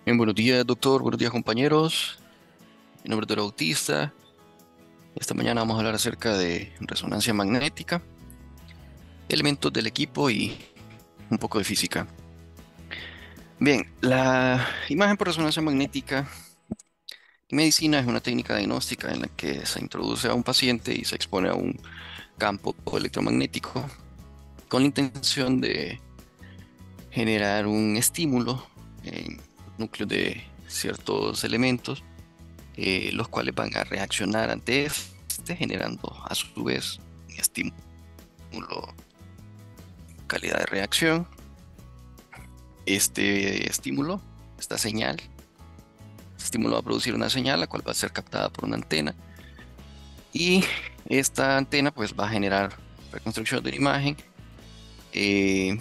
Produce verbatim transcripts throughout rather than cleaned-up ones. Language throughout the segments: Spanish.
Bien, buenos días, doctor. Buenos días, compañeros. Mi nombre es Dora Bautista. Esta mañana vamos a hablar acerca de resonancia magnética, elementos del equipo y un poco de física. Bien, la imagen por resonancia magnética en medicina es una técnica diagnóstica en la que se introduce a un paciente y se expone a un campo electromagnético con la intención de generar un estímulo en los núcleos de ciertos elementos, eh, los cuales van a reaccionar ante este, generando a su vez un estímulo, calidad de reacción. Este estímulo, esta señal, este estímulo va a producir una señal, la cual va a ser captada por una antena, y esta antena pues va a generar reconstrucción de la imagen. Eh,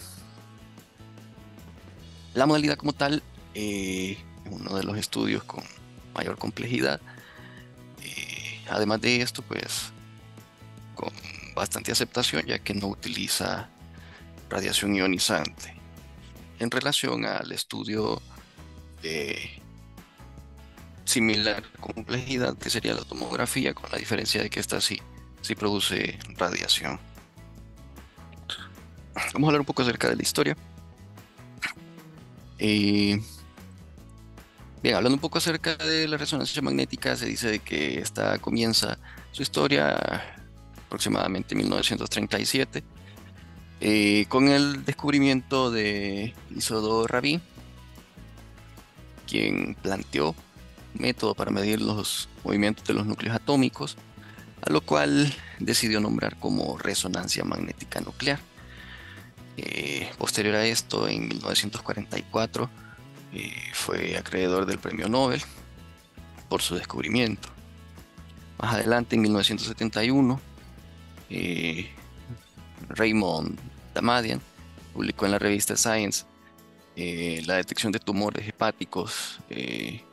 la modalidad como tal eh, es uno de los estudios con mayor complejidad. Eh, además de esto, pues con bastante aceptación, ya que no utiliza radiación ionizante en relación al estudio de similar complejidad que sería la tomografía, con la diferencia de que esta sí, sí produce radiación. Vamos a hablar un poco acerca de la historia. Eh, bien, hablando un poco acerca de la resonancia magnética, se dice de que esta comienza su historia aproximadamente en mil novecientos treinta y siete, eh, con el descubrimiento de Isidore Rabi, quien planteó un método para medir los movimientos de los núcleos atómicos, a lo cual decidió nombrar como resonancia magnética nuclear. Eh, posterior a esto, en mil novecientos cuarenta y cuatro, eh, fue acreedor del premio Nobel por su descubrimiento. Más adelante, en mil novecientos setenta y uno, eh, Raymond Damadian publicó en la revista Science eh, la detección de tumores hepáticos eh,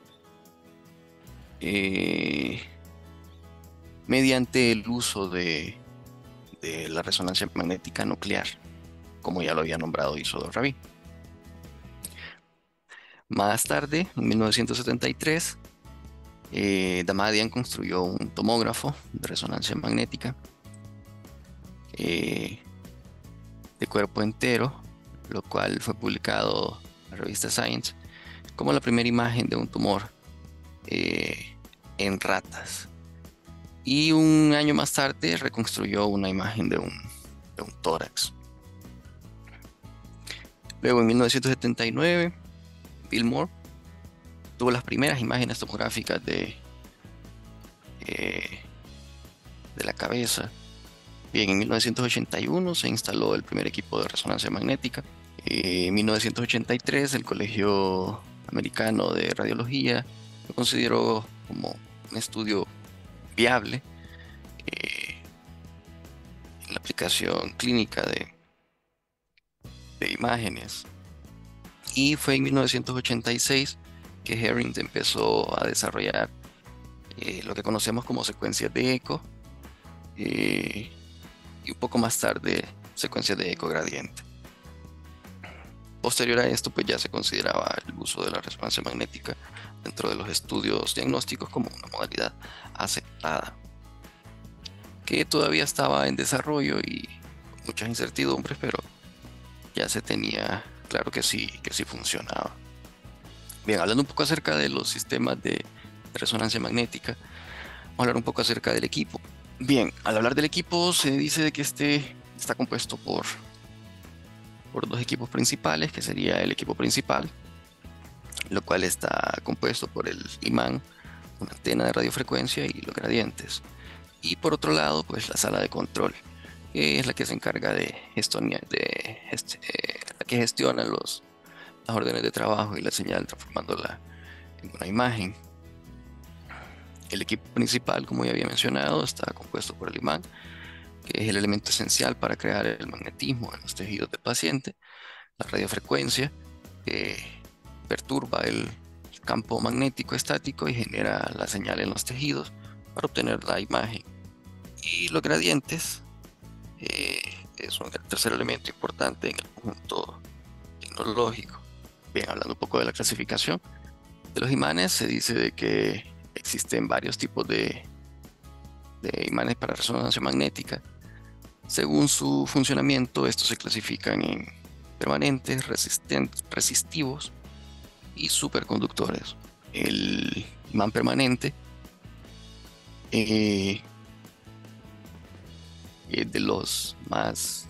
eh, mediante el uso de, de la resonancia magnética nuclear, como ya lo había nombrado Isidore Rabi. Más tarde, en mil novecientos setenta y tres, eh, Damadian construyó un tomógrafo de resonancia magnética eh, de cuerpo entero, lo cual fue publicado en la revista Science como la primera imagen de un tumor eh, en ratas. Y un año más tarde reconstruyó una imagen de un, de un tórax. Luego, en mil novecientos setenta y nueve, Bill Moore tuvo las primeras imágenes tomográficas de, eh, de la cabeza. Bien, en mil novecientos ochenta y uno se instaló el primer equipo de resonancia magnética. Eh, en mil novecientos ochenta y tres, el Colegio Americano de Radiología lo consideró como un estudio viable eh, en la aplicación clínica de, de imágenes. Y fue en mil novecientos ochenta y seis que Herring empezó a desarrollar eh, lo que conocemos como secuencias de eco, eh, y un poco más tarde secuencias de eco gradiente. Posterior a esto, pues ya se consideraba el uso de la resonancia magnética dentro de los estudios diagnósticos como una modalidad aceptada, que todavía estaba en desarrollo y con muchas incertidumbres, pero ya se tenía claro que sí, que sí funcionaba. Bien, hablando un poco acerca de los sistemas de resonancia magnética, vamos a hablar un poco acerca del equipo. Bien, al hablar del equipo se dice de que este está compuesto por, por dos equipos principales, que sería el equipo principal, lo cual está compuesto por el imán, una antena de radiofrecuencia y los gradientes. Y por otro lado, pues la sala de control, que es la que se encarga de gestionar, de gest- eh, la que gestiona los, las órdenes de trabajo y la señal, transformándola en una imagen. El equipo principal, como ya había mencionado, está compuesto por el imán, que es el elemento esencial para crear el magnetismo en los tejidos del paciente, la radiofrecuencia, que perturba el campo magnético estático y genera la señal en los tejidos para obtener la imagen. Y los gradientes eh, son el tercer elemento importante en el conjunto tecnológico. Bien, hablando un poco de la clasificación, De los imanes se dice de que existen varios tipos de, de imanes para resonancia magnética. Según su funcionamiento, estos se clasifican en permanentes, resistentes, resistivos y superconductores. El imán permanente eh, es de los más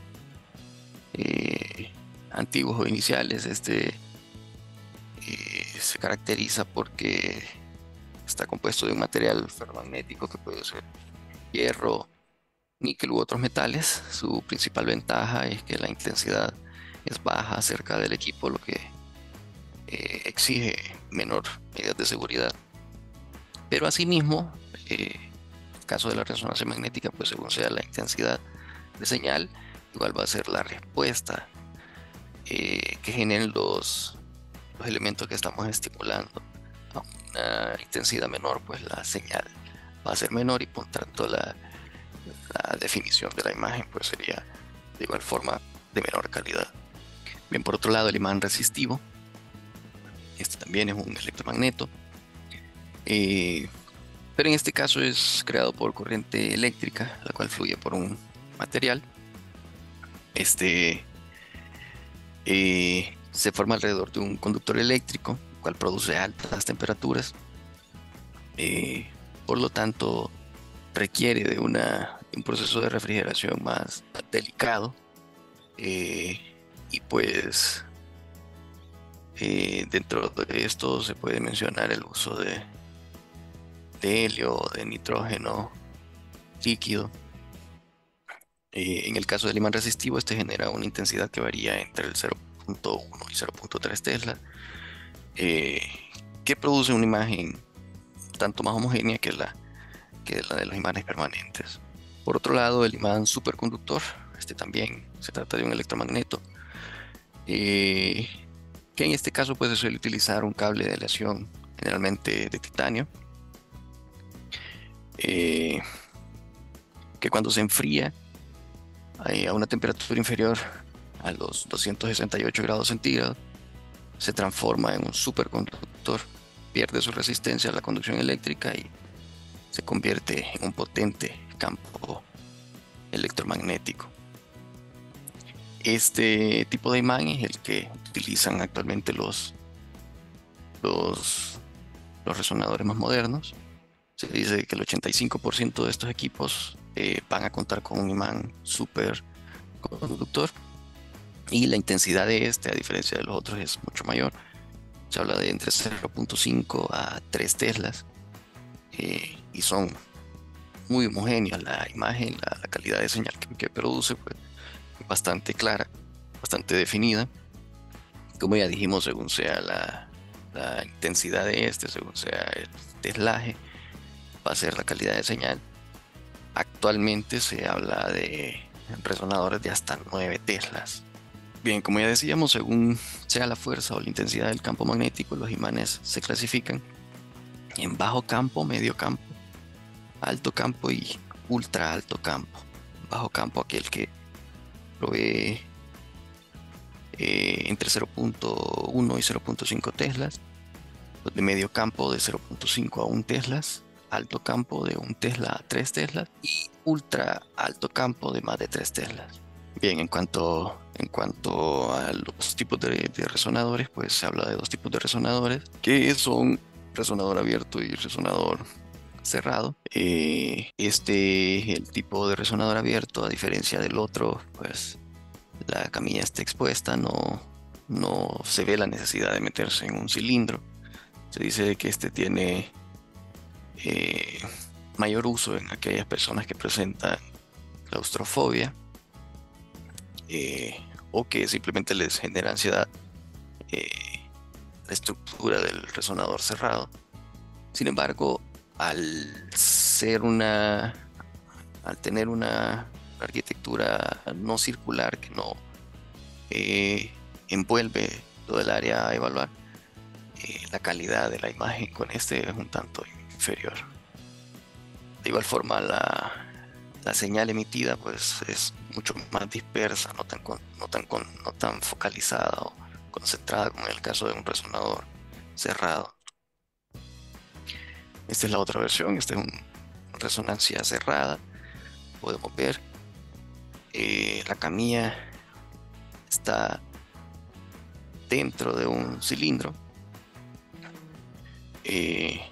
eh, antiguos o iniciales. Este eh, se caracteriza porque está compuesto de un material ferromagnético que puede ser hierro, níquel u otros metales. Su principal ventaja es que la intensidad es baja cerca del equipo, lo que eh, exige menor medidas de seguridad. Pero asimismo, eh, en el caso de la resonancia magnética, pues según sea la intensidad de señal, igual va a ser la respuesta eh, que generen los, los elementos que estamos estimulando. A una intensidad menor, pues la señal va a ser menor y por tanto la, la definición de la imagen pues sería de igual forma de menor calidad. Bien, por otro lado, el imán resistivo, este también es un electromagneto, eh, pero en este caso es creado por corriente eléctrica, la cual fluye por un material. Este eh, se forma alrededor de un conductor eléctrico, el cual produce altas temperaturas. Eh, por lo tanto, requiere de, una, de un proceso de refrigeración más delicado. Eh, y pues eh, dentro de esto se puede mencionar el uso de, de helio, de nitrógeno líquido. Eh, en el caso del imán resistivo, este genera una intensidad que varía entre el cero punto uno y cero punto tres Tesla, eh, que produce una imagen tanto más homogénea que la, que la de los imanes permanentes. Por otro lado, el imán superconductor, este también se trata de un electromagneto, eh, que en este caso puede suele utilizar un cable de aleación generalmente de titanio, eh, que cuando se enfría eh, a una temperatura inferior a los doscientos sesenta y ocho grados centígrados, se transforma en un superconductor, pierde su resistencia a la conducción eléctrica y se convierte en un potente campo electromagnético. Este tipo de imán es el que utilizan actualmente los, los, los resonadores más modernos. Se dice que el ochenta y cinco por ciento de estos equipos eh, van a contar con un imán superconductor, y la intensidad de este, a diferencia de los otros, es mucho mayor. Se habla de entre cero punto cinco a tres teslas, eh, y son muy homogéneas. La imagen, la, la calidad de señal que, que produce, pues, es bastante clara, bastante definida. Como ya dijimos, según sea la, la intensidad de este, según sea el teslaje, va a ser la calidad de señal. Actualmente se habla de resonadores de hasta nueve teslas. Bien, como ya decíamos, según sea la fuerza o la intensidad del campo magnético, los imanes se clasifican en bajo campo, medio campo, alto campo y ultra alto campo. Bajo campo, aquel que provee eh, entre cero punto uno y cero punto cinco teslas. Los de medio campo de cero punto cinco a un teslas. Alto campo de un tesla a tres teslas. Y ultra alto campo de más de tres teslas. Bien, en cuanto, en cuanto a los tipos de, de resonadores, pues se habla de dos tipos de resonadores, que son resonador abierto y resonador cerrado. Eh, este, el tipo de resonador abierto, a diferencia del otro, pues la camilla está expuesta, no, no se ve la necesidad de meterse en un cilindro. Se dice que este tiene eh, mayor uso en aquellas personas que presentan claustrofobia, Eh, o que simplemente les genera ansiedad eh, la estructura del resonador cerrado. Sin embargo, al ser una, al tener una arquitectura no circular que no eh, envuelve todo el área a evaluar, eh, la calidad de la imagen con este es un tanto inferior. De igual forma, la, la señal emitida pues es mucho más dispersa, no tan, con, no tan, con, no tan focalizada o concentrada como en el caso de un resonador cerrado. Esta es la otra versión, esta es una resonancia cerrada. Podemos ver eh, la camilla está dentro de un cilindro. Eh,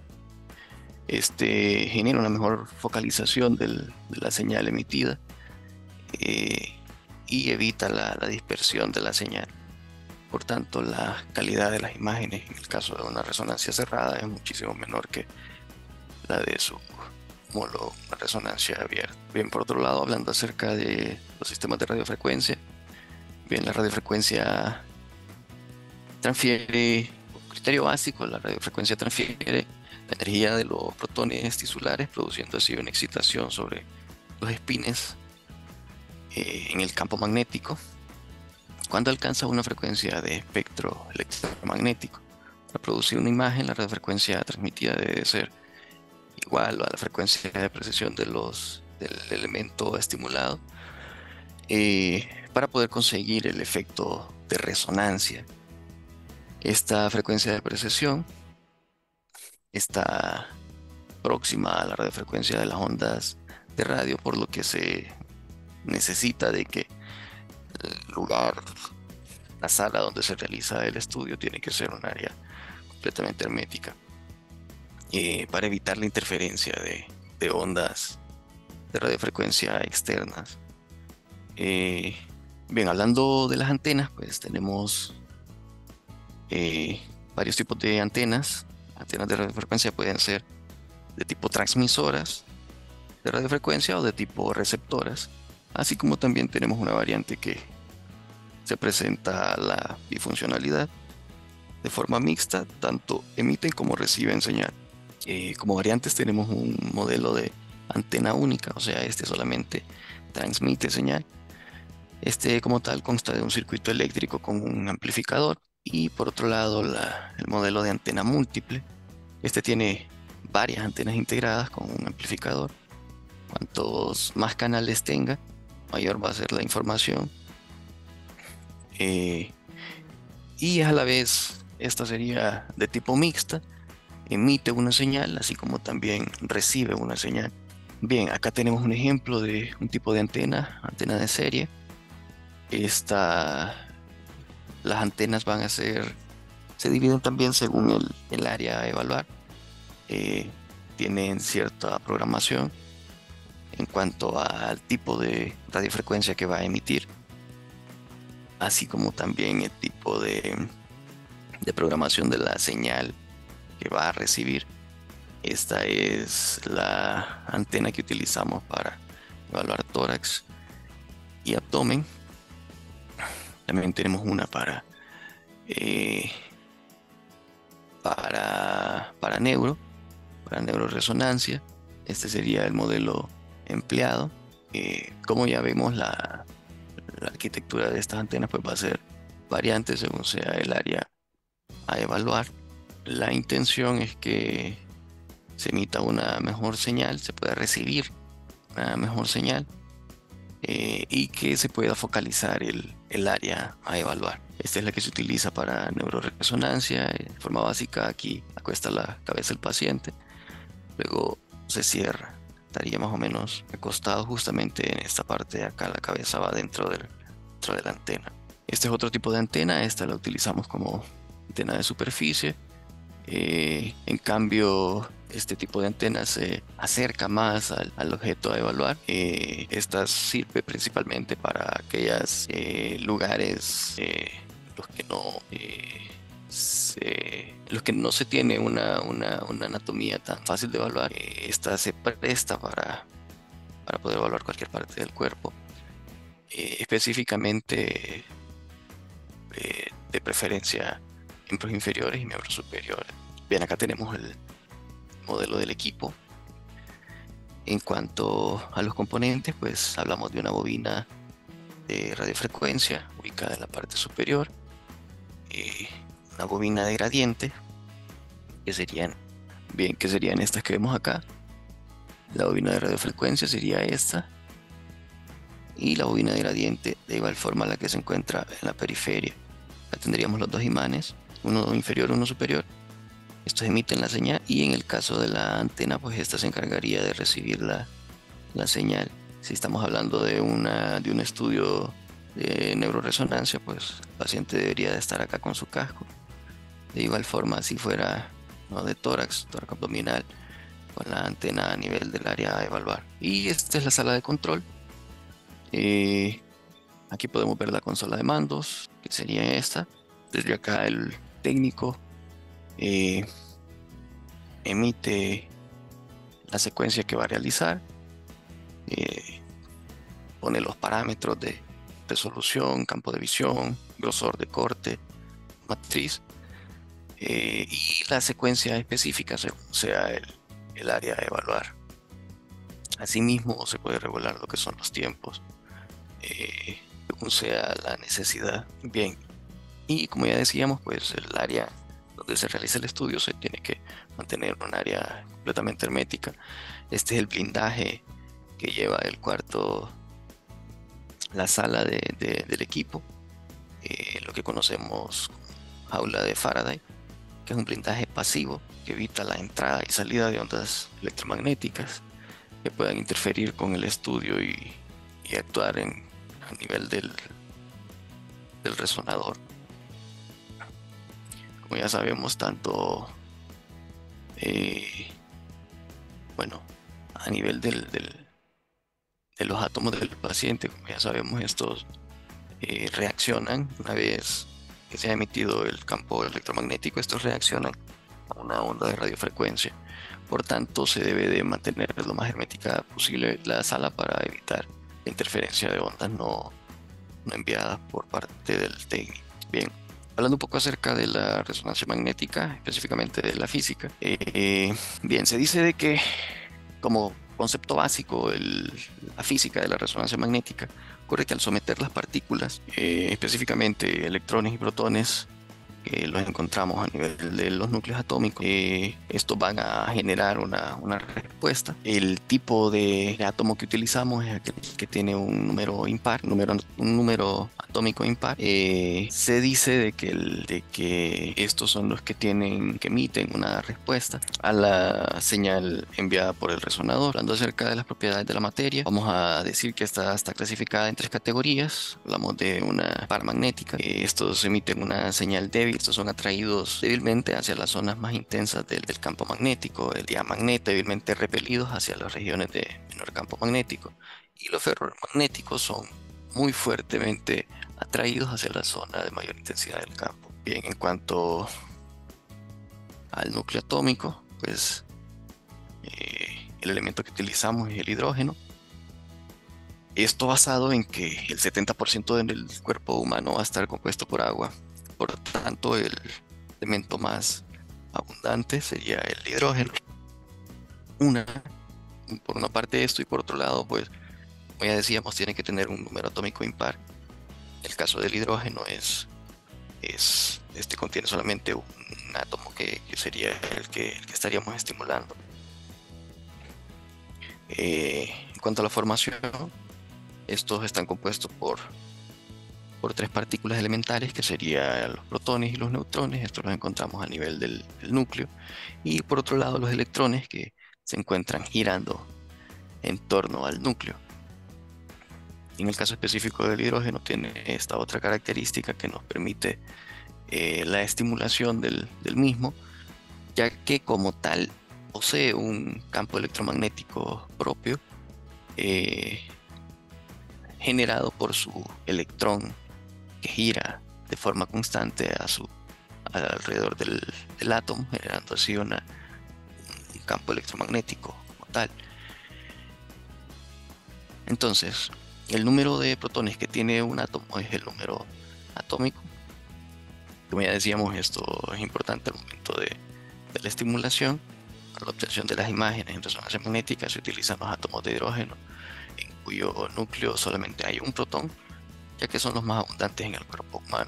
este genera una mejor focalización del, de la señal emitida eh, y evita la, la dispersión de la señal. Por tanto, la calidad de las imágenes en el caso de una resonancia cerrada es muchísimo menor que la de su homólogo, una resonancia abierta. Bien, por otro lado, hablando acerca de los sistemas de radiofrecuencia, bien, la radiofrecuencia transfiere, un criterio básico, la radiofrecuencia transfiere la energía de los protones tisulares, produciendo así una excitación sobre los espines eh, en el campo magnético. Cuando alcanza una frecuencia de espectro electromagnético, para producir una imagen, la radiofrecuencia transmitida debe ser igual a la frecuencia de precesión de los, del elemento estimulado eh, para poder conseguir el efecto de resonancia. Esta frecuencia de precesión está próxima a la radiofrecuencia de las ondas de radio, por lo que se necesita de que el lugar, la sala donde se realiza el estudio, tiene que ser un área completamente hermética eh, para evitar la interferencia de, de ondas de radiofrecuencia externas. Eh, bien, hablando de las antenas, pues tenemos eh, varios tipos de antenas. Antenas de radiofrecuencia pueden ser de tipo transmisoras de radiofrecuencia o de tipo receptoras, así como también tenemos una variante que se presenta la bifuncionalidad de forma mixta, tanto emiten como reciben señal. Eh, como variantes tenemos un modelo de antena única, o sea, este solamente transmite señal. Este como tal consta de un circuito eléctrico con un amplificador, y por otro lado la, el modelo de antena múltiple. Este tiene varias antenas integradas con un amplificador. Cuantos más canales tenga, mayor va a ser la información. Eh, y a la vez, esta sería de tipo mixta, emite una señal, así como también recibe una señal. Bien, acá tenemos un ejemplo de un tipo de antena, antena de serie. Esta, las antenas van a ser, se dividen también según el, el área a evaluar. Eh, tienen cierta programación en cuanto al tipo de radiofrecuencia que va a emitir, así como también el tipo de, de programación de la señal que va a recibir. Esta es la antena que utilizamos para evaluar tórax y abdomen. También tenemos una para, eh, para, para neuro, para neuroresonancia. Este sería el modelo empleado. Eh, como ya vemos, la, la arquitectura de estas antenas pues va a ser variante según sea el área a evaluar. La intención es que se emita una mejor señal, se pueda recibir una mejor señal eh, y que se pueda focalizar el, el área a evaluar. Esta es la que se utiliza para neuroresonancia. De forma básica, aquí acuesta la cabeza del paciente, luego se cierra, estaría más o menos acostado justamente en esta parte de acá. La cabeza va dentro, del, dentro de la antena. Este es otro tipo de antena, esta la utilizamos como antena de superficie. Eh, en cambio, este tipo de antena se acerca más al, al objeto a evaluar. Eh, esta sirve principalmente para aquellos eh, lugares eh, los que no eh, se, los que no se tiene una, una, una anatomía tan fácil de evaluar. Eh, esta se presta para, para poder evaluar cualquier parte del cuerpo, eh, específicamente eh, de preferencia miembros inferiores y miembros superiores. Bien, acá tenemos el modelo del equipo. En cuanto a los componentes, pues hablamos de una bobina de radiofrecuencia ubicada en la parte superior, eh, una bobina de gradiente, que serían, bien, que serían estas que vemos acá. La bobina de radiofrecuencia sería esta, y la bobina de gradiente de igual forma la que se encuentra en la periferia. Acá tendríamos los dos imanes. uno inferior, uno superior. Estos emiten la señal y en el caso de la antena, pues esta se encargaría de recibir la, la señal. Si estamos hablando de, una, de un estudio de neuroresonancia, pues el paciente debería de estar acá con su casco. De igual forma, si fuera, ¿no?, de tórax, tórax abdominal, con la antena a nivel del área a evaluar. Y esta es la sala de control. Eh, Aquí podemos ver la consola de mandos, que sería esta. Desde acá el técnico eh, emite la secuencia que va a realizar, eh, pone los parámetros de resolución, campo de visión, grosor de corte, matriz, eh, y la secuencia específica según sea el, el área a evaluar. Asimismo, se puede regular lo que son los tiempos, eh, según sea la necesidad. Bien, y como ya decíamos, pues el área donde se realiza el estudio se tiene que mantener un área completamente hermética. Este es el blindaje que lleva el cuarto, la sala de, de, del equipo, eh, lo que conocemos como jaula de Faraday, que es un blindaje pasivo que evita la entrada y salida de ondas electromagnéticas que puedan interferir con el estudio y, y actuar en, a nivel del, del resonador. Como ya sabemos, tanto eh, bueno, a nivel del, del, de los átomos del paciente, como ya sabemos, estos eh, reaccionan una vez que se ha emitido el campo electromagnético, estos reaccionan a una onda de radiofrecuencia. Por tanto, se debe de mantener lo más hermética posible la sala para evitar la interferencia de ondas no, no enviadas por parte del técnico. Bien, hablando un poco acerca de la resonancia magnética, específicamente de la física. Eh, bien, se dice de que como concepto básico, el, la física de la resonancia magnética ocurre que al someter las partículas, eh, específicamente electrones y protones, que los encontramos a nivel de los núcleos atómicos, eh, estos van a generar una, una respuesta. El tipo de átomo que utilizamos es aquel que tiene un número impar, número, un número atómico impar. Eh, se dice de que, el, de que estos son los que tienen, que emiten una respuesta a la señal enviada por el resonador. Hablando acerca de las propiedades de la materia, vamos a decir que esta está clasificada en tres categorías. Hablamos de una paramagnética. Eh, estos emiten una señal débil. Estos son atraídos débilmente hacia las zonas más intensas del, del campo magnético. El diamagneto débilmente repelidos hacia las regiones de menor campo magnético. Y los ferromagnéticos son muy fuertemente atraídos hacia la zona de mayor intensidad del campo. Bien, en cuanto al núcleo atómico, pues eh, el elemento que utilizamos es el hidrógeno. Esto basado en que el setenta por ciento del cuerpo humano va a estar compuesto por agua. Por tanto, el elemento más abundante sería el hidrógeno. Una, por una parte esto, y por otro lado, pues, como ya decíamos, tiene que tener un número atómico impar. El caso del hidrógeno es, es este contiene solamente un átomo que, que sería el que, el que estaríamos estimulando. Eh, en cuanto a la formación, estos están compuestos por por tres partículas elementales que serían los protones y los neutrones. Estos los encontramos a nivel del, del núcleo, y por otro lado los electrones que se encuentran girando en torno al núcleo. En el caso específico del hidrógeno tiene esta otra característica que nos permite eh, la estimulación del, del mismo, ya que como tal posee un campo electromagnético propio eh, generado por su electrón que gira de forma constante a su, alrededor del, del átomo, generando así una, un campo electromagnético como tal. Entonces, el número de protones que tiene un átomo es el número atómico. Como ya decíamos, esto es importante al momento de, de la estimulación. Para la obtención de las imágenes en resonancia magnética se utilizan los átomos de hidrógeno, en cuyo núcleo solamente hay un protón, ya que son los más abundantes en el cuerpo humano.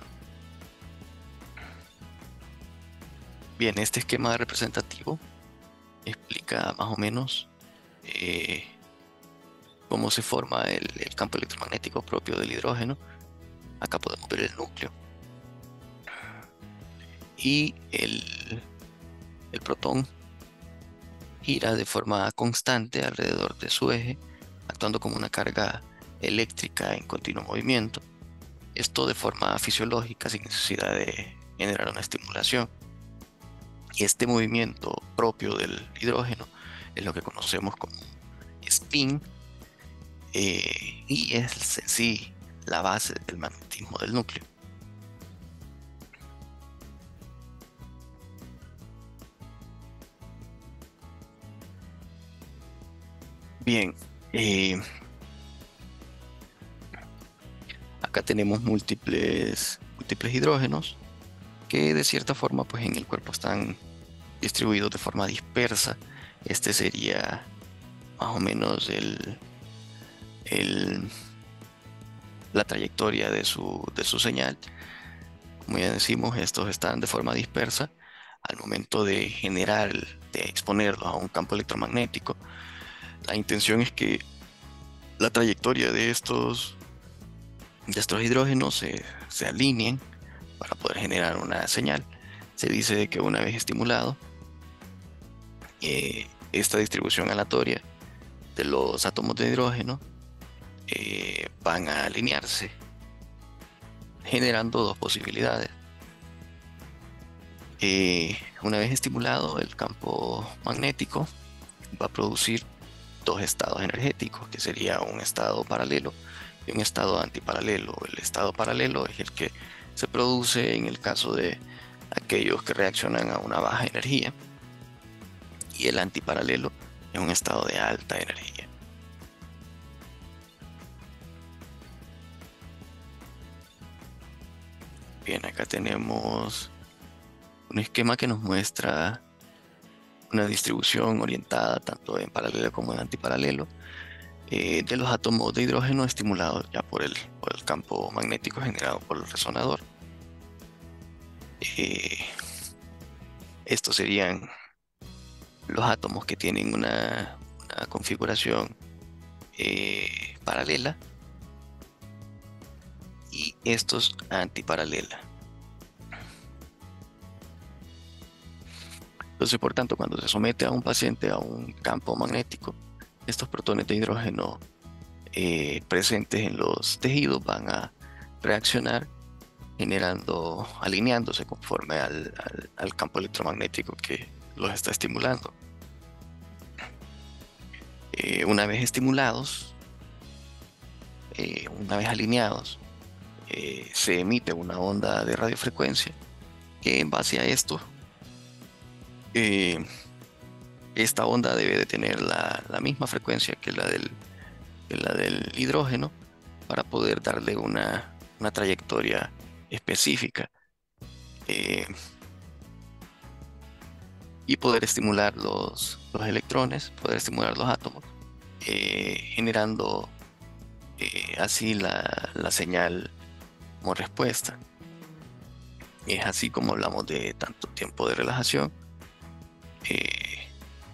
Bien, este esquema representativo explica más o menos eh, cómo se forma el, el campo electromagnético propio del hidrógeno. Acá podemos ver el núcleo. y el, el protón gira de forma constante alrededor de su eje, actuando como una carga eléctrica en continuo movimiento. Esto de forma fisiológica, sin necesidad de generar una estimulación. Y este movimiento propio del hidrógeno es lo que conocemos como spin, eh, y es en sí la base del magnetismo del núcleo. Bien, eh, acá tenemos múltiples, múltiples hidrógenos que de cierta forma pues en el cuerpo están distribuidos de forma dispersa. Este sería más o menos el, el, la trayectoria de su, de su señal. Como ya decimos, estos están de forma dispersa. Al momento de generar, de exponerlos a un campo electromagnético, la intención es que la trayectoria de estos, de estos hidrógenos se, se alineen para poder generar una señal. Se dice que una vez estimulado, eh, esta distribución aleatoria de los átomos de hidrógeno eh, van a alinearse, generando dos posibilidades. Eh, una vez estimulado, el campo magnético va a producir dos estados energéticos, que sería un estado paralelo y un estado antiparalelo. El estado paralelo es el que se produce en el caso de aquellos que reaccionan a una baja energía, y el antiparalelo es un estado de alta energía. Bien, acá tenemos un esquema que nos muestra una distribución orientada tanto en paralelo como en antiparalelo, eh, de los átomos de hidrógeno estimulados ya por el, por el campo magnético generado por el resonador. Eh, estos serían los átomos que tienen una, una configuración eh, paralela, y estos antiparalela. Entonces, por tanto, cuando se somete a un paciente a un campo magnético, estos protones de hidrógeno eh, presentes en los tejidos van a reaccionar, generando, alineándose conforme al, al, al campo electromagnético que los está estimulando. Eh, una vez estimulados, eh, una vez alineados, eh, se emite una onda de radiofrecuencia que, en base a esto, eh, esta onda debe de tener la, la misma frecuencia que la del, que la del hidrógeno para poder darle una, una trayectoria específica, eh, y poder estimular los, los electrones, poder estimular los átomos, eh, generando eh, así la, la señal como respuesta. Es así como hablamos de tanto tiempo de relajación eh,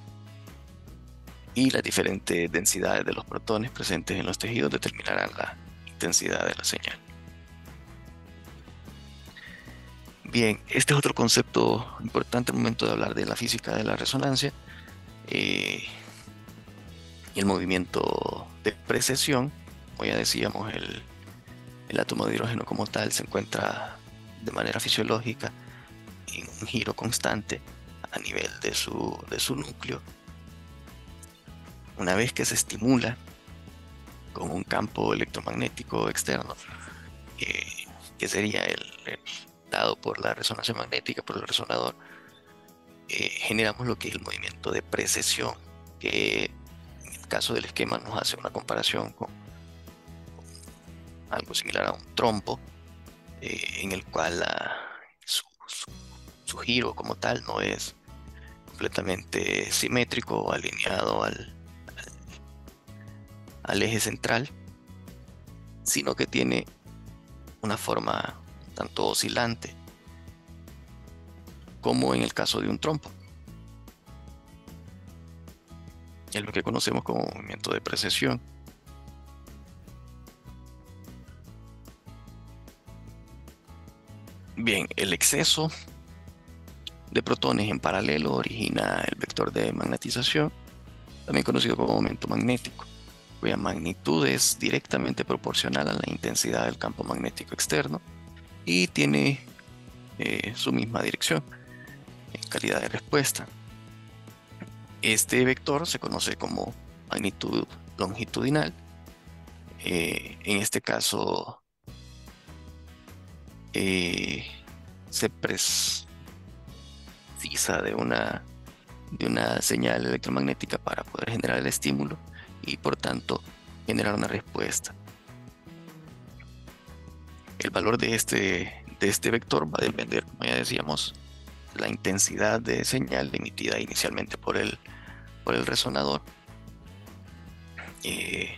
y las diferentes densidades de los protones presentes en los tejidos determinarán la intensidad de la señal. Bien, este es otro concepto importante al momento de hablar de la física de la resonancia. Eh, el movimiento de precesión, como ya decíamos, el, el átomo de hidrógeno como tal se encuentra de manera fisiológica en un giro constante a nivel de su, de su núcleo. Una vez que se estimula con un campo electromagnético externo, eh, que sería el, el dado por la resonancia magnética, por el resonador, eh, generamos lo que es el movimiento de precesión, que en el caso del esquema nos hace una comparación con, con algo similar a un trompo, eh, en el cual la, su, su, su giro como tal no es completamente simétrico o alineado al, al, al eje central, sino que tiene una forma tanto oscilante como en el caso de un trompo. Es lo que conocemos como movimiento de precesión. Bien, el exceso de protones en paralelo origina el vector de magnetización, también conocido como momento magnético, cuya magnitud es directamente proporcional a la intensidad del campo magnético externo y tiene eh, su misma dirección en calidad de respuesta. Este vector se conoce como magnitud longitudinal. Eh, en este caso eh, se precisa de una, de una señal electromagnética para poder generar el estímulo y por tanto generar una respuesta. El valor de este, de este vector va a depender, como ya decíamos, la intensidad de señal emitida inicialmente por el, por el resonador. Eh,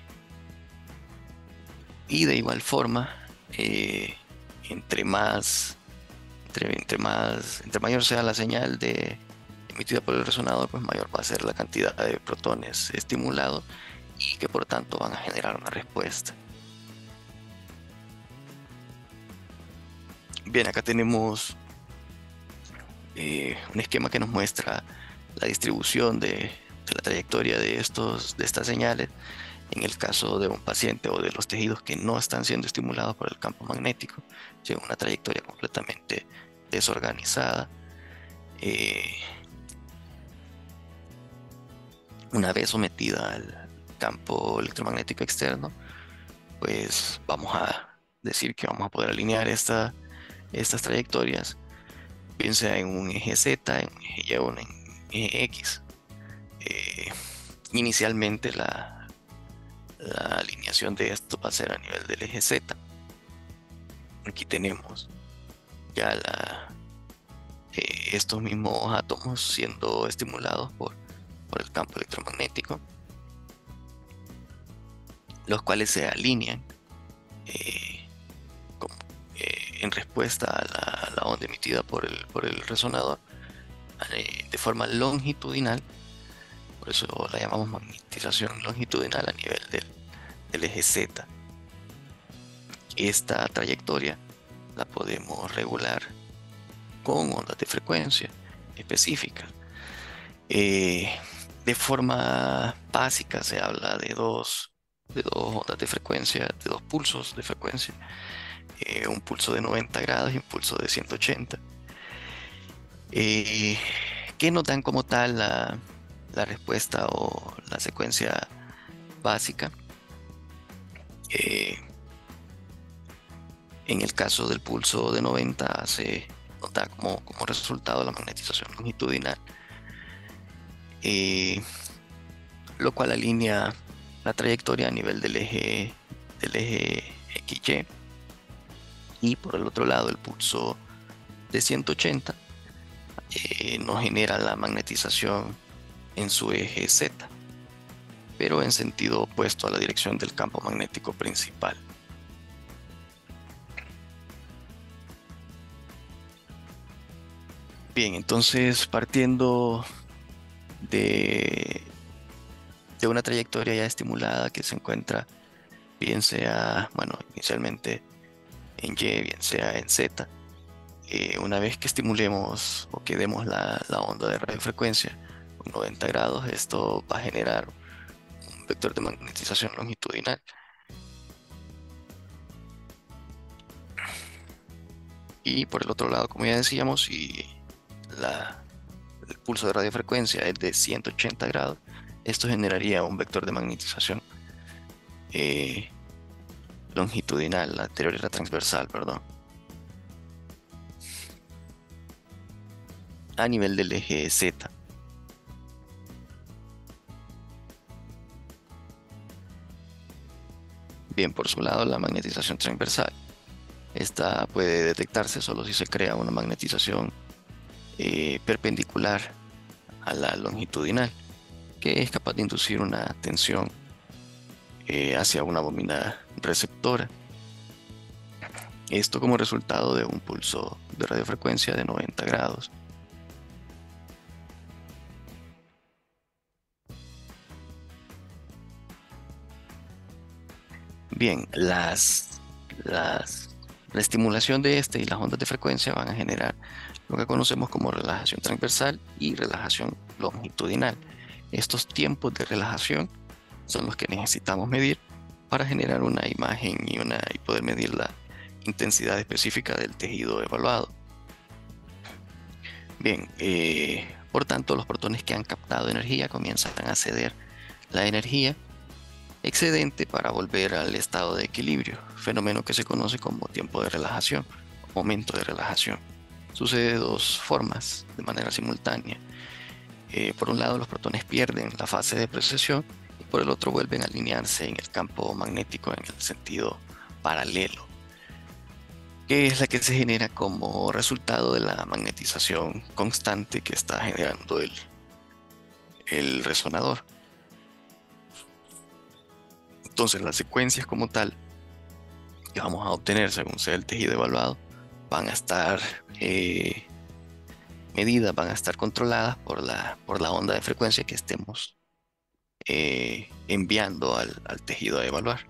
y de igual forma, eh, entre más, entre, entre más, entre mayor sea la señal de, emitida por el resonador, pues mayor va a ser la cantidad de protones estimulados y que por tanto van a generar una respuesta. Bien, acá tenemos eh, un esquema que nos muestra la distribución de, de la trayectoria de, estos, de estas señales en el caso de un paciente o de los tejidos que no están siendo estimulados por el campo magnético. Llevan una trayectoria completamente desorganizada. Eh, una vez sometida al campo electromagnético externo, pues vamos a decir que vamos a poder alinear esta, estas trayectorias, bien sea en un eje Z, en un eje Y o en un eje X. Eh, inicialmente la, la alineación de esto va a ser a nivel del eje Z. Aquí tenemos ya la, eh, estos mismos átomos siendo estimulados por, por el campo electromagnético, los cuales se alinean eh, como, eh, en respuesta a la, a la onda emitida por el, por el resonador eh, de forma longitudinal. Por eso la llamamos magnetización longitudinal a nivel del, del eje Z. Esta trayectoria la podemos regular con ondas de frecuencia específicas. Eh, de forma básica se habla de dos, de dos ondas de frecuencia, de dos pulsos de frecuencia, eh, un pulso de noventa grados y un pulso de ciento ochenta, eh, que nos dan como tal la, la respuesta o la secuencia básica. Eh, en el caso del pulso de noventa se nos da como, como resultado la magnetización longitudinal, eh, lo cual alinea la trayectoria a nivel del eje, del eje X Y. Y por el otro lado, el pulso de ciento ochenta eh, nos genera la magnetización en su eje Z, pero en sentido opuesto a la dirección del campo magnético principal. Bien, entonces partiendo de, de una trayectoria ya estimulada que se encuentra bien sea, bueno, inicialmente en Y, bien sea en Z, eh, una vez que estimulemos o que demos la, la onda de radiofrecuencia con noventa grados, esto va a generar un vector de magnetización longitudinal. Y por el otro lado, como ya decíamos, si la, el pulso de radiofrecuencia es de ciento ochenta grados, esto generaría un vector de magnetización eh, longitudinal. La anterior era transversal, perdón, a nivel del eje Z. Bien, por su lado, la magnetización transversal. Esta puede detectarse solo si se crea una magnetización eh, perpendicular a la longitudinal, que es capaz de inducir una tensión eh, hacia una bobina receptora. Esto como resultado de un pulso de radiofrecuencia de noventa grados. Bien, las, las, la estimulación de este y las ondas de frecuencia van a generar lo que conocemos como relajación transversal y relajación longitudinal. Estos tiempos de relajación son los que necesitamos medir para generar una imagen y, una, y poder medir la intensidad específica del tejido evaluado. Bien, eh, por tanto, los protones que han captado energía comienzan a ceder la energía excedente para volver al estado de equilibrio, fenómeno que se conoce como tiempo de relajación, momento de relajación. Sucede de dos formas, de manera simultánea. Eh, por un lado, los protones pierden la fase de precesión y por el otro vuelven a alinearse en el campo magnético en el sentido paralelo, que es la que se genera como resultado de la magnetización constante que está generando el, el resonador. Entonces, las secuencias como tal que vamos a obtener según sea el tejido evaluado van a estar eh, medidas, van a estar controladas por la, por la onda de frecuencia que estemos eh, enviando al, al tejido a evaluar,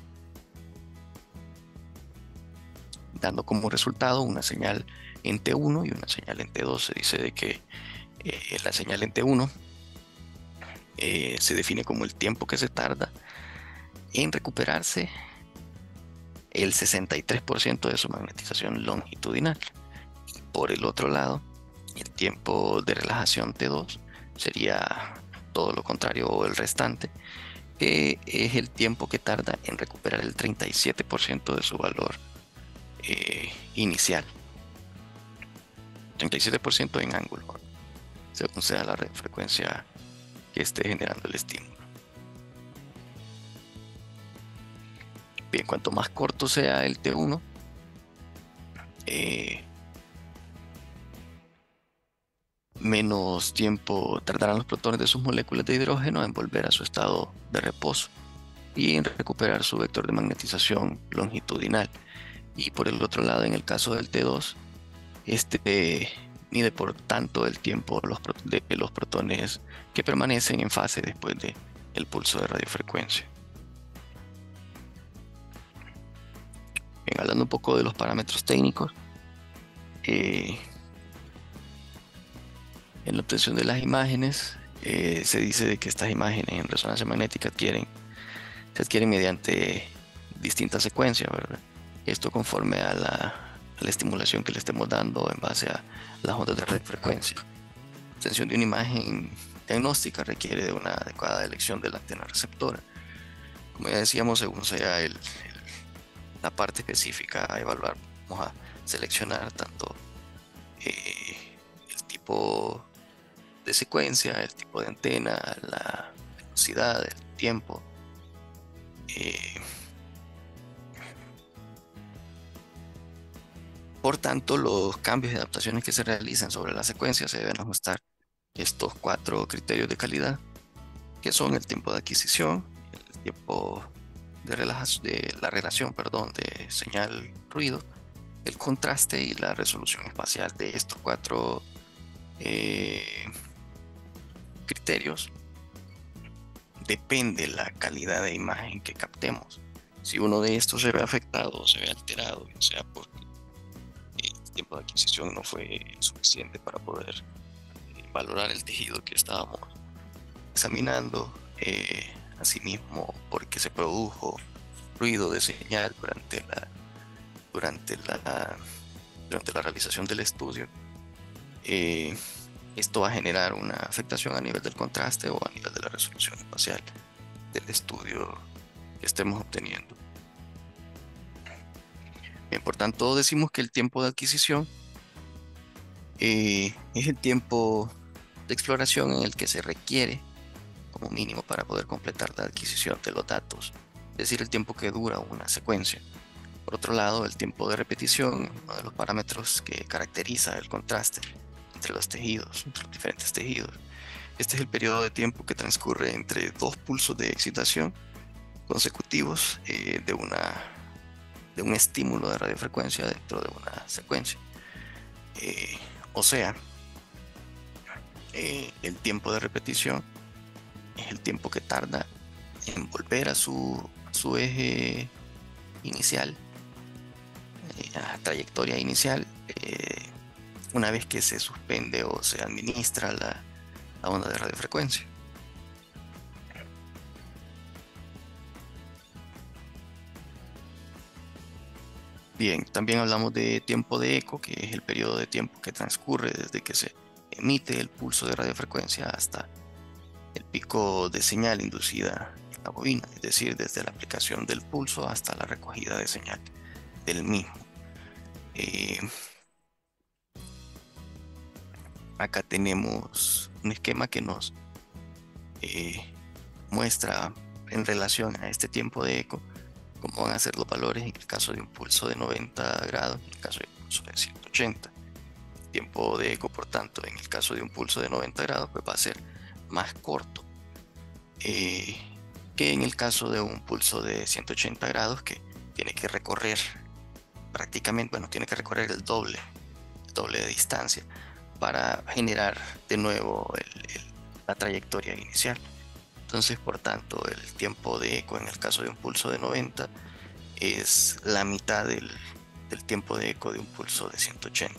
dando como resultado una señal en T uno y una señal en T dos. Se dice de que eh, la señal en T uno eh, se define como el tiempo que se tarda en recuperarse el sesenta y tres por ciento de su magnetización longitudinal. Y por el otro lado, el tiempo de relajación T dos sería todo lo contrario o el restante, que es el tiempo que tarda en recuperar el treinta y siete por ciento de su valor eh, inicial. treinta y siete por ciento en ángulo, según sea la frecuencia que esté generando el estímulo. Bien, cuanto más corto sea el T uno, eh, menos tiempo tardarán los protones de sus moléculas de hidrógeno en volver a su estado de reposo y en recuperar su vector de magnetización longitudinal. Y por el otro lado, en el caso del T dos, este mide por tanto el tiempo los de los protones que permanecen en fase después de el pulso de radiofrecuencia. Bien, hablando un poco de los parámetros técnicos, eh, en la obtención de las imágenes, eh, se dice de que estas imágenes en resonancia magnética adquieren, se adquieren mediante distintas secuencias, ¿verdad? Esto conforme a la, a la estimulación que le estemos dando en base a las ondas de radiofrecuencia. La obtención de una imagen diagnóstica requiere de una adecuada elección de la antena receptora. Como ya decíamos, según sea el, el, la parte específica a evaluar, vamos a seleccionar tanto eh, el tipo de secuencia, el tipo de antena, la velocidad, el tiempo. Eh, por tanto, los cambios y adaptaciones que se realizan sobre la secuencia se deben ajustar estos cuatro criterios de calidad, que son el tiempo de adquisición, el tiempo de, de la relación, perdón, de señal-ruido, el contraste y la resolución espacial. De estos cuatro eh, criterios depende la calidad de imagen que captemos. Si uno de estos se ve afectado o se ve alterado, ya sea porque el tiempo de adquisición no fue suficiente para poder eh, valorar el tejido que estábamos examinando, eh, asimismo porque se produjo ruido de señal durante la, durante la, durante la realización del estudio, eh, esto va a generar una afectación a nivel del contraste o a nivel de la resolución espacial del estudio que estemos obteniendo. Bien, por tanto, decimos que el tiempo de adquisición eh, es el tiempo de exploración en el que se requiere como mínimo para poder completar la adquisición de los datos, es decir, el tiempo que dura una secuencia. Por otro lado, el tiempo de repetición, uno de los parámetros que caracteriza el contraste entre los tejidos, entre los diferentes tejidos. Este es el periodo de tiempo que transcurre entre dos pulsos de excitación consecutivos eh, de, una, de un estímulo de radiofrecuencia dentro de una secuencia. Eh, o sea, eh, el tiempo de repetición es el tiempo que tarda en volver a su, a su eje inicial, eh, a la trayectoria inicial, eh, una vez que se suspende o se administra la, la onda de radiofrecuencia. Bien, también hablamos de tiempo de eco, que es el periodo de tiempo que transcurre desde que se emite el pulso de radiofrecuencia hasta el pico de señal inducida en la bobina, es decir, desde la aplicación del pulso hasta la recogida de señal del mismo. Eh, acá tenemos un esquema que nos eh, muestra en relación a este tiempo de eco cómo van a ser los valores en el caso de un pulso de noventa grados, en el caso de un pulso de ciento ochenta. Tiempo de eco, por tanto, en el caso de un pulso de noventa grados, pues va a ser más corto eh, que en el caso de un pulso de ciento ochenta grados, que tiene que recorrer prácticamente, bueno, tiene que recorrer el doble, el doble de distancia para generar de nuevo el, el, la trayectoria inicial. Entonces, por tanto, el tiempo de eco en el caso de un pulso de noventa es la mitad del, del tiempo de eco de un pulso de ciento ochenta.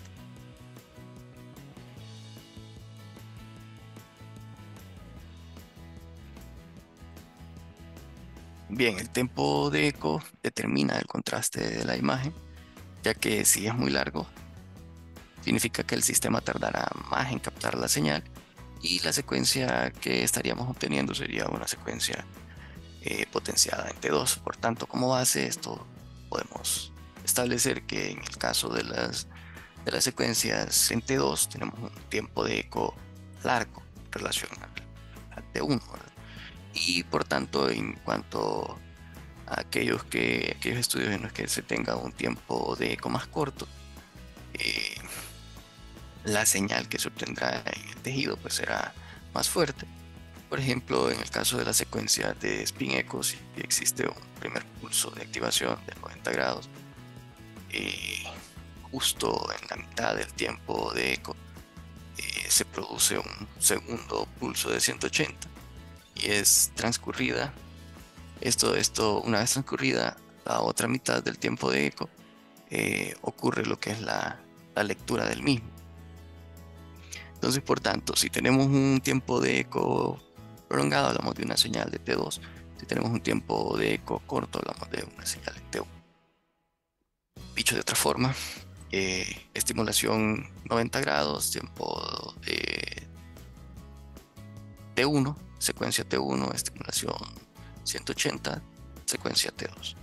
Bien, el tiempo de eco determina el contraste de la imagen, ya que si es muy largo, significa que el sistema tardará más en captar la señal y la secuencia que estaríamos obteniendo sería una secuencia eh, potenciada en T dos. Por tanto, como base, esto podemos establecer que en el caso de las, de las secuencias en T dos tenemos un tiempo de eco largo en relación al, al T uno, ¿verdad? Y por tanto, en cuanto a aquellos, que, aquellos estudios en los que se tenga un tiempo de eco más corto, eh, la señal que se obtendrá en el tejido pues será más fuerte. Por ejemplo, en el caso de la secuencia de spin echo, si existe un primer pulso de activación de noventa grados, eh, justo en la mitad del tiempo de eco eh, se produce un segundo pulso de ciento ochenta y es transcurrida, esto, esto una vez transcurrida la otra mitad del tiempo de eco, eh, ocurre lo que es la, la lectura del mismo. Entonces, por tanto, si tenemos un tiempo de eco prolongado, hablamos de una señal de T dos. Si tenemos un tiempo de eco corto, hablamos de una señal de T uno. Dicho de otra forma, eh, estimulación noventa grados, tiempo de T uno, secuencia T uno, estimulación ciento ochenta, secuencia T dos.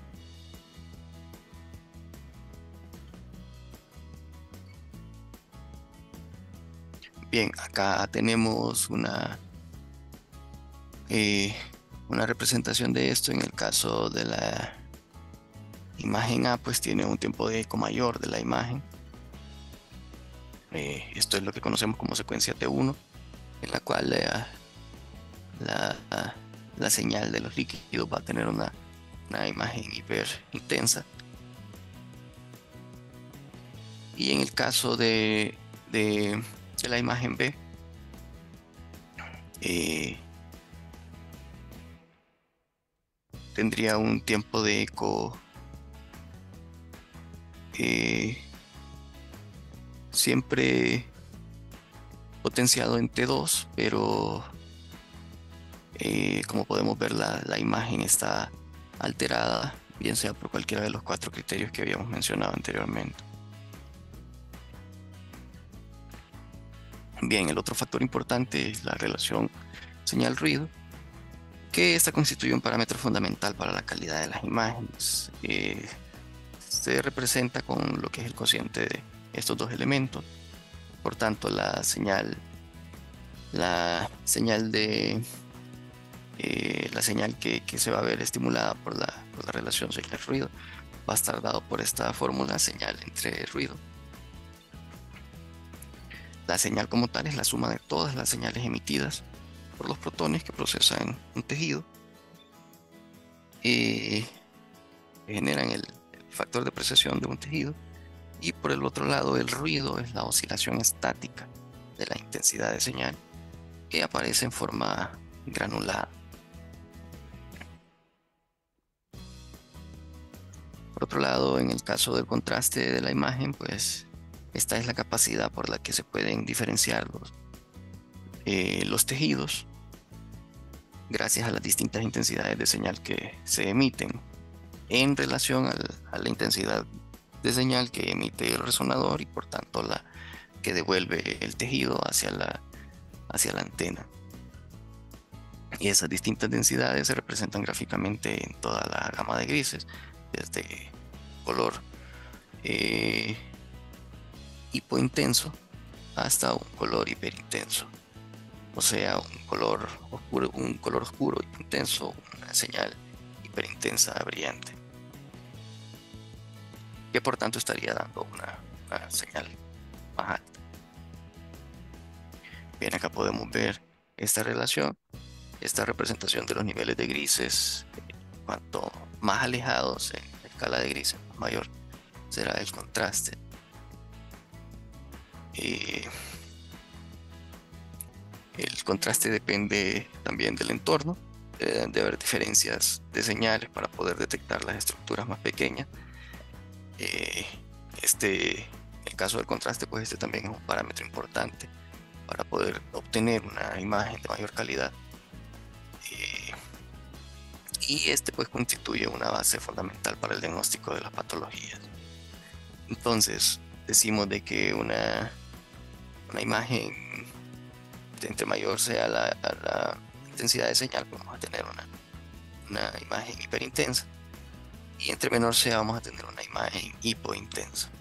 Bien, acá tenemos una, eh, una representación de esto. En el caso de la imagen A, pues tiene un tiempo de eco mayor de la imagen. Eh, esto es lo que conocemos como secuencia T uno, en la cual la, la, la señal de los líquidos va a tener una, una imagen hiper intensa. Y en el caso de, de, de la imagen B, eh, tendría un tiempo de eco eh, siempre potenciado en T dos, pero eh, como podemos ver, la, la imagen está alterada, bien sea por cualquiera de los cuatro criterios que habíamos mencionado anteriormente. Bien, el otro factor importante es la relación señal-ruido, que esta constituye un parámetro fundamental para la calidad de las imágenes. Eh, se representa con lo que es el cociente de estos dos elementos. Por tanto, la señal, la señal de eh, la señal que, que se va a ver estimulada por la, por la relación señal-ruido va a estar dado por esta fórmula señal entre ruido. La señal como tal es la suma de todas las señales emitidas por los protones que procesan un tejido y generan el, el factor de precesión de un tejido. Y por el otro lado, el ruido es la oscilación estática de la intensidad de señal que aparece en forma granulada. Por otro lado, en el caso del contraste de la imagen, pues Esta es la capacidad por la que se pueden diferenciar los, eh, los tejidos gracias a las distintas intensidades de señal que se emiten en relación al- a la intensidad de señal que emite el resonador y por tanto la que devuelve el tejido hacia la, hacia la antena. Y esas distintas densidades se representan gráficamente en toda la gama de grises, desde color eh, hipointenso hasta un color hiperintenso. O sea, un color oscuro, un color oscuro y intenso, una señal hiperintensa brillante, que por tanto estaría dando una, una señal más alta. Bien, acá podemos ver esta relación, esta representación de los niveles de grises. Cuanto más alejados en la escala de grises, mayor será el contraste. Eh, el contraste depende también del entorno. Deben de haber diferencias de señales para poder detectar las estructuras más pequeñas. Eh, este, el caso del contraste, pues este también es un parámetro importante para poder obtener una imagen de mayor calidad. Eh, y este pues constituye una base fundamental para el diagnóstico de las patologías. Entonces, decimos de que una, una imagen, de entre mayor sea la, la intensidad de señal, pues vamos a tener una, una imagen hiperintensa. Y entre menor sea, vamos a tener una imagen hipointensa.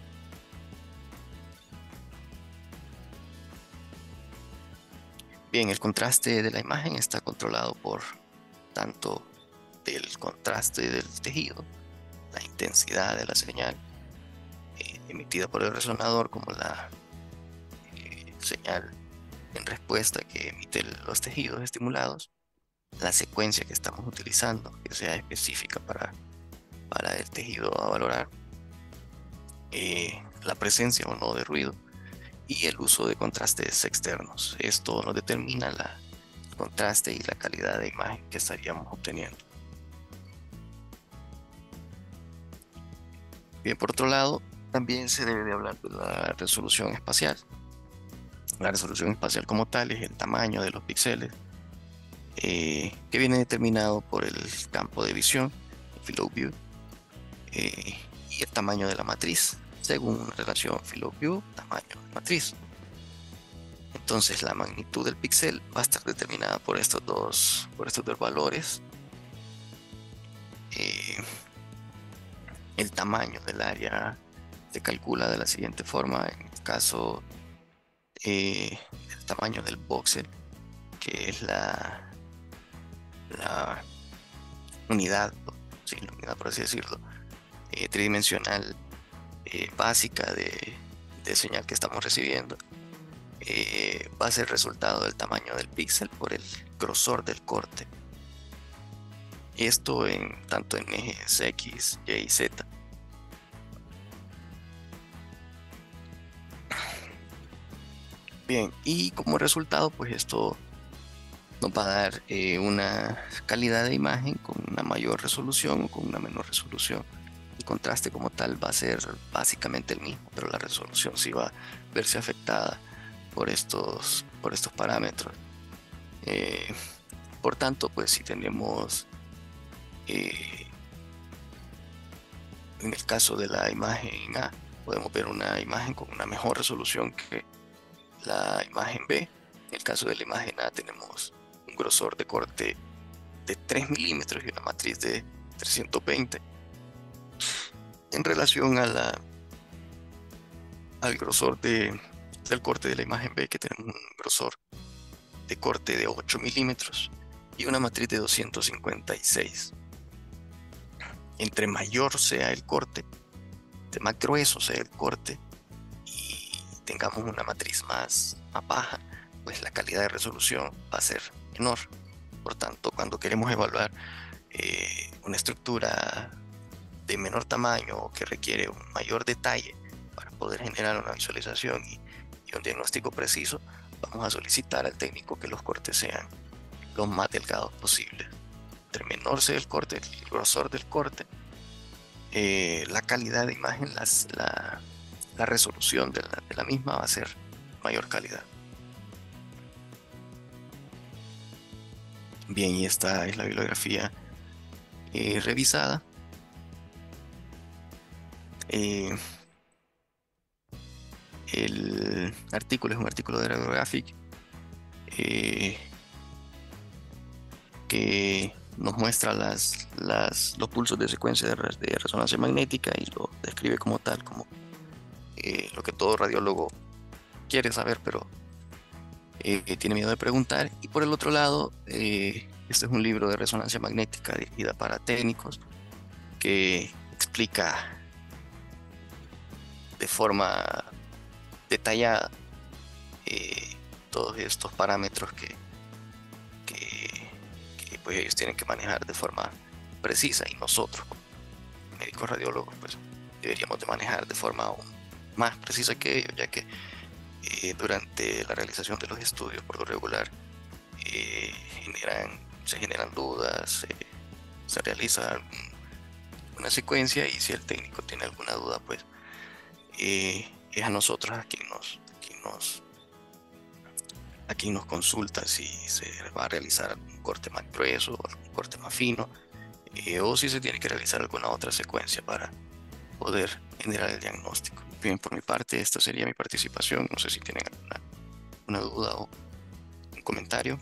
Bien, el contraste de la imagen está controlado por tanto del contraste del tejido, la intensidad de la señal eh, emitida por el resonador, como la eh, señal en respuesta que emiten los tejidos estimulados, la secuencia que estamos utilizando, que sea específica para, para el tejido a valorar, eh, la presencia o no de ruido y el uso de contrastes externos. Esto nos determina la, el contraste y la calidad de imagen que estaríamos obteniendo. Bien, por otro lado, también se debe de hablar de la resolución espacial. La resolución espacial como tal es el tamaño de los píxeles eh, que viene determinado por el campo de visión, el field of view, eh, y el tamaño de la matriz, según relación field of view, tamaño de matriz. Entonces la magnitud del píxel va a estar determinada por estos dos, por estos dos valores. Eh, el tamaño del área se calcula de la siguiente forma. En el caso eh, del tamaño del voxel, que es la, la unidad, sí, la unidad por así decirlo, eh, tridimensional eh, básica de, de señal que estamos recibiendo, eh, va a ser resultado del tamaño del píxel por el grosor del corte. Esto en tanto en ejes X, Y y Z. Bien, y como resultado, pues esto nos va a dar eh, una calidad de imagen con una mayor resolución o con una menor resolución. El contraste como tal va a ser básicamente el mismo, pero la resolución sí va a verse afectada por estos, por estos parámetros. Eh, por tanto, pues si tenemos, eh, en el caso de la imagen A, podemos ver una imagen con una mejor resolución que la imagen B. En el caso de la imagen A tenemos un grosor de corte de tres milímetros y una matriz de trescientos veinte en relación a la, al grosor de, del corte de la imagen B, que tenemos un grosor de corte de ocho milímetros y una matriz de doscientos cincuenta y seis. Entre mayor sea el corte, de más grueso sea el corte y tengamos una matriz más, más baja, pues la calidad de resolución va a ser menor. Por tanto, cuando queremos evaluar eh, una estructura de menor tamaño o que requiere un mayor detalle para poder generar una visualización y, y un diagnóstico preciso, vamos a solicitar al técnico que los cortes sean lo más delgados posible. Entre menor sea el corte, el grosor del corte, eh, la calidad de imagen, las, la, la resolución de la, de la misma va a ser mayor calidad. Bien, y esta es la bibliografía eh, revisada. Eh, el artículo es un artículo de Radiographic eh, que nos muestra las, las, los pulsos de secuencia de, res- de resonancia magnética y lo describe como tal, como eh, lo que todo radiólogo quiere saber, pero eh, tiene miedo de preguntar. Y por el otro lado, eh, este es un libro de resonancia magnética dirigida para técnicos que explica de forma detallada eh, todos estos parámetros que, que, que, pues ellos tienen que manejar de forma precisa, y nosotros como médicos radiólogos pues deberíamos de manejar de forma aún más precisa que ellos, ya que eh, durante la realización de los estudios por lo regular eh, generan, se generan dudas, eh, se realiza algún- una secuencia, y si el técnico tiene alguna duda pues eh, es a nosotros a quien nos, quien nos, a quien nos consulta si se va a realizar un corte más grueso o un corte más fino, eh, o si se tiene que realizar alguna otra secuencia para poder generar el diagnóstico. Bien, por mi parte, esta sería mi participación. No sé si tienen alguna una duda o un comentario.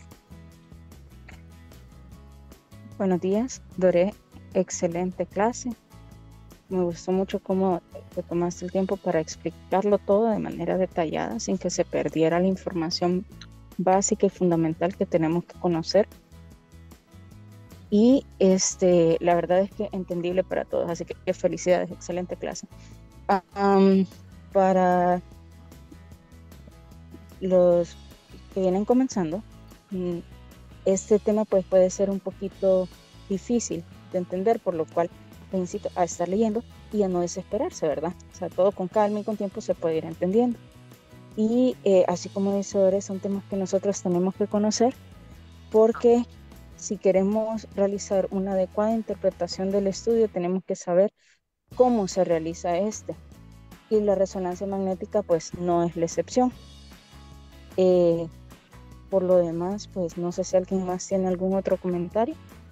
Buenos días, Doré, excelente clase. Me gustó mucho cómo te tomaste el tiempo para explicarlo todo de manera detallada, sin que se perdiera la información básica y fundamental que tenemos que conocer. Y este, la verdad es que entendible para todos, así que, que felicidades, excelente clase. Ah, um, para los que vienen comenzando, mm, este tema pues puede ser un poquito difícil de entender, por lo cual te incito a estar leyendo y a no desesperarse, ¿verdad? O sea, todo con calma y con tiempo se puede ir entendiendo. Y eh, así como dice Dore, son temas que nosotros tenemos que conocer, porque si queremos realizar una adecuada interpretación del estudio, tenemos que saber cómo se realiza este. Y la resonancia magnética pues no es la excepción. Eh, por lo demás, pues no sé si alguien más tiene algún otro comentario.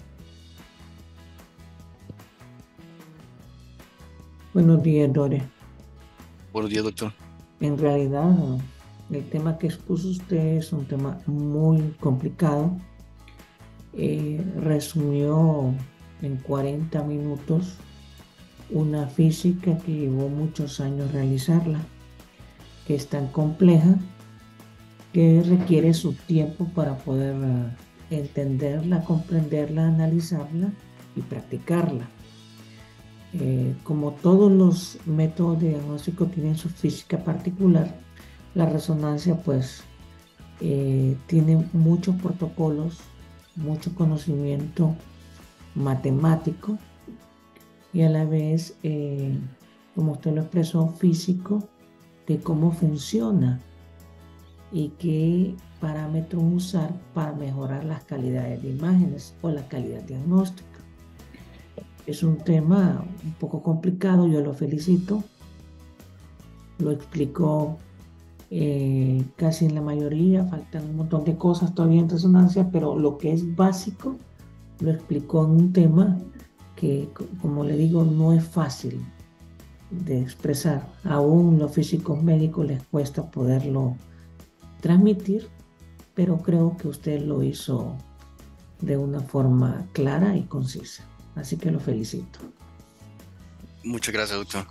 Buenos días, Dore. Buenos días, doctor. En realidad, el tema que expuso usted es un tema muy complicado. Eh, resumió en cuarenta minutos una física que llevó muchos años realizarla, que es tan compleja que requiere su tiempo para poder uh, entenderla, comprenderla, analizarla y practicarla. Eh, como todos los métodos de diagnóstico tienen su física particular, la resonancia pues eh, tiene muchos protocolos, mucho conocimiento matemático y a la vez, eh, como usted lo expresó, físico de cómo funciona y qué parámetros usar para mejorar las calidades de imágenes o la calidad diagnóstica. Es un tema un poco complicado, yo lo felicito. Lo explicó eh, casi en la mayoría, faltan un montón de cosas todavía en resonancia, pero lo que es básico lo explicó en un tema que, como le digo, no es fácil de expresar. Aún los físicos médicos les cuesta poderlo transmitir, pero creo que usted lo hizo de una forma clara y concisa. Así que lo felicito. Muchas gracias, doctor.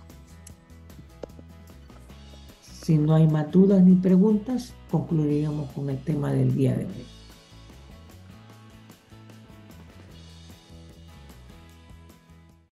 Si no hay más dudas ni preguntas, concluiríamos con el tema del día de hoy.